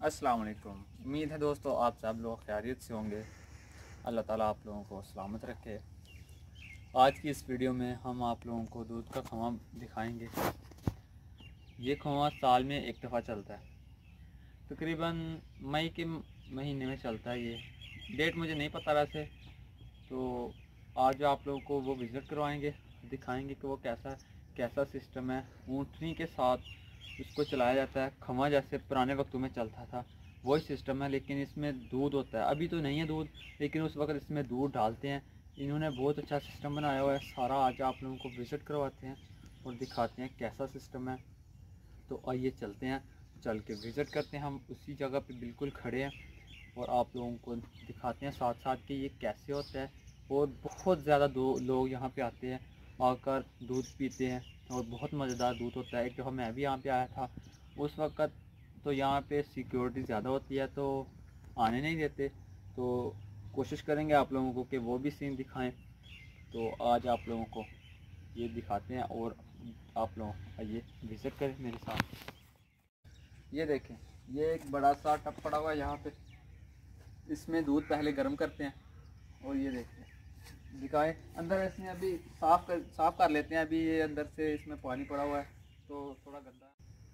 अस्सलाम वालेकुम। उम्मीद है दोस्तों आप सब लोग खैरियत से होंगे। अल्लाह ताला आप लोगों को सलामत रखे। आज की इस वीडियो में हम आप लोगों को दूध का खवा दिखाएंगे। ये खवा साल में एक दफ़ा चलता है, तकरीबन मई के महीने में चलता है। ये डेट मुझे नहीं पता वैसे, तो आज आप लोगों को वो विज़िट करवाएंगे, दिखाएंगे कि वो कैसा सिस्टम है। ऊँटनी के साथ इसको चलाया जाता है। खवा जैसे पुराने वक्तों में चलता था वही सिस्टम है, लेकिन इसमें दूध होता है। अभी तो नहीं है दूध, लेकिन उस वक्त इसमें दूध डालते हैं। इन्होंने बहुत अच्छा सिस्टम बनाया हुआ है सारा। आज आप लोगों को विज़िट करवाते हैं और दिखाते हैं कैसा सिस्टम है। तो आइए चलते हैं, चल के विज़िट करते हैं। हम उसी जगह पे बिल्कुल खड़े हैं और आप लोगों को दिखाते हैं साथ साथ कि ये कैसे होता है। और बहुत ज़्यादा लोग यहाँ पे आते हैं, आकर दूध पीते हैं और बहुत मज़ेदार दूध होता है। एक दफ़ा मैं भी यहाँ पे आया था, उस वक़्त तो यहाँ पे सिक्योरिटी ज़्यादा होती है तो आने नहीं देते। तो कोशिश करेंगे आप लोगों को कि वो भी सीन दिखाएं। तो आज आप लोगों को ये दिखाते हैं और आप लोग आइए विज़िट करें मेरे साथ। ये देखें, ये एक बड़ा सा टब पड़ा हुआ है यहाँ पे। इसमें दूध पहले गर्म करते हैं और ये देखते हैं दिखाए अंदर। इसमें अभी साफ़ कर लेते हैं। अभी ये अंदर से इसमें पानी पड़ा हुआ है तो थोड़ा गंदा है।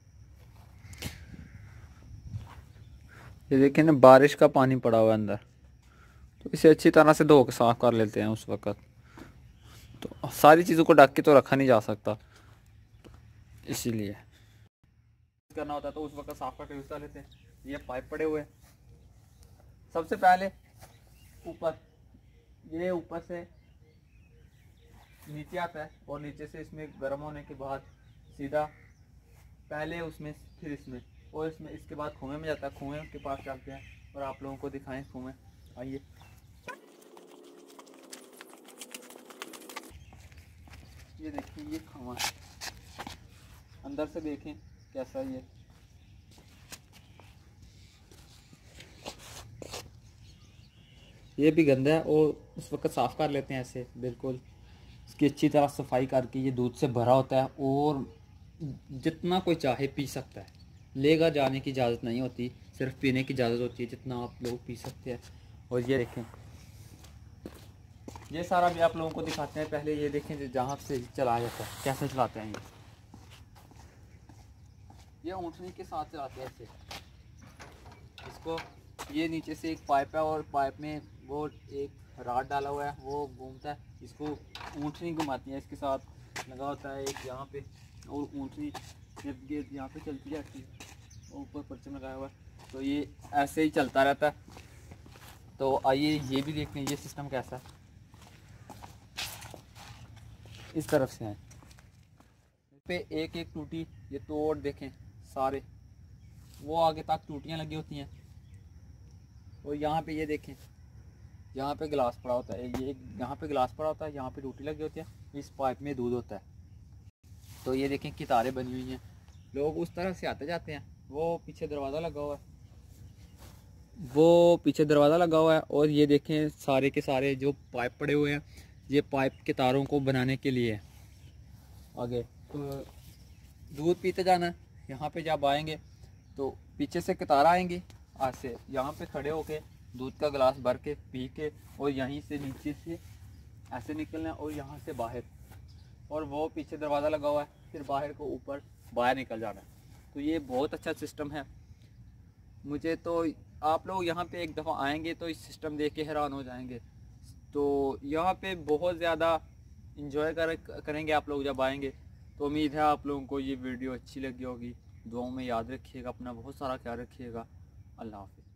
ये देखें ना, बारिश का पानी पड़ा हुआ है अंदर, तो इसे अच्छी तरह से धो के साफ़ कर लेते हैं। उस वक़्त तो सारी चीज़ों को ढक के तो रखा नहीं जा सकता, इसीलिए करना होता है। तो उस वक़्त साफ़ करके यूज़ कर लेते हैं। ये पाइप पड़े हुए हैं। सबसे पहले ऊपर से नीचे आता है और नीचे से इसमें गर्म होने के बाद सीधा पहले उसमें फिर इसमें और इसमें इसके बाद कुएं में जाता है। कुएं के पास चलते हैं और आप लोगों को दिखाएं कुएं। आइए, ये देखिए ये खवा अंदर से देखें कैसा। ये भी गंदा है और उस वक्त साफ़ कर लेते हैं ऐसे बिल्कुल। इसकी अच्छी तरह सफाई करके ये दूध से भरा होता है और जितना कोई चाहे पी सकता है। लेगा जाने की इजाज़त नहीं होती, सिर्फ पीने की इजाज़त होती है। जितना आप लोग पी सकते हैं। और ये देखें, ये सारा भी आप लोगों को दिखाते हैं। पहले ये देखें जहाँ से चलाया जाता है, कैसे चलाते हैं। ये ऊँटनी के साथ चलाते हैं ऐसे इसको। ये नीचे से एक पाइप है और पाइप में वो एक राड डाला हुआ है, वो घूमता है। इसको ऊँटनी घुमाती है, इसके साथ लगा होता है एक यहाँ पे। और ऊँटनी ये यहाँ पे चलती जाती है, ऊपर परचम लगाया हुआ है। तो ये ऐसे ही चलता रहता है। तो आइए ये भी देखते हैं ये सिस्टम कैसा है। इस तरफ से है पे एक एक टूटी ये तोड़ देखें सारे, वो आगे तक टूटियाँ लगी होती हैं। और यहाँ पे ये देखें, यहाँ पे गिलास पड़ा होता है। ये यहाँ पे गिलास पड़ा होता है, यहाँ पे टूटी लगी होती है। इस पाइप में दूध होता है। तो ये देखें कितारें बनी हुई हैं। लोग उस तरह से आते जाते हैं। वो पीछे दरवाज़ा लगा हुआ है, और ये देखें सारे के सारे जो पाइप पड़े हुए हैं, ये पाइप के तारों को बनाने के लिए आगे। तो दूध पीते जाना है। यहाँ पे जब आएंगे तो पीछे से कतार आएंगी, आज से यहाँ पे खड़े होके दूध का गिलास भर के पी के, और यहीं से नीचे से ऐसे निकलना है और यहाँ से बाहर। और वो पीछे दरवाज़ा लगा हुआ है, फिर बाहर को ऊपर बाहर निकल जाना है। तो ये बहुत अच्छा सिस्टम है। मुझे तो आप लोग यहाँ पे एक दफ़ा आएंगे तो इस सिस्टम देख के हैरान हो जाएंगे। तो यहाँ पे बहुत ज़्यादा इंजॉय करेंगे आप लोग जब आएंगे। तो उम्मीद है आप लोगों को ये वीडियो अच्छी लगी होगी। दुआओं में याद रखिएगा, अपना बहुत सारा ख्याल रखिएगा। अल्लाह हाफ़िज़।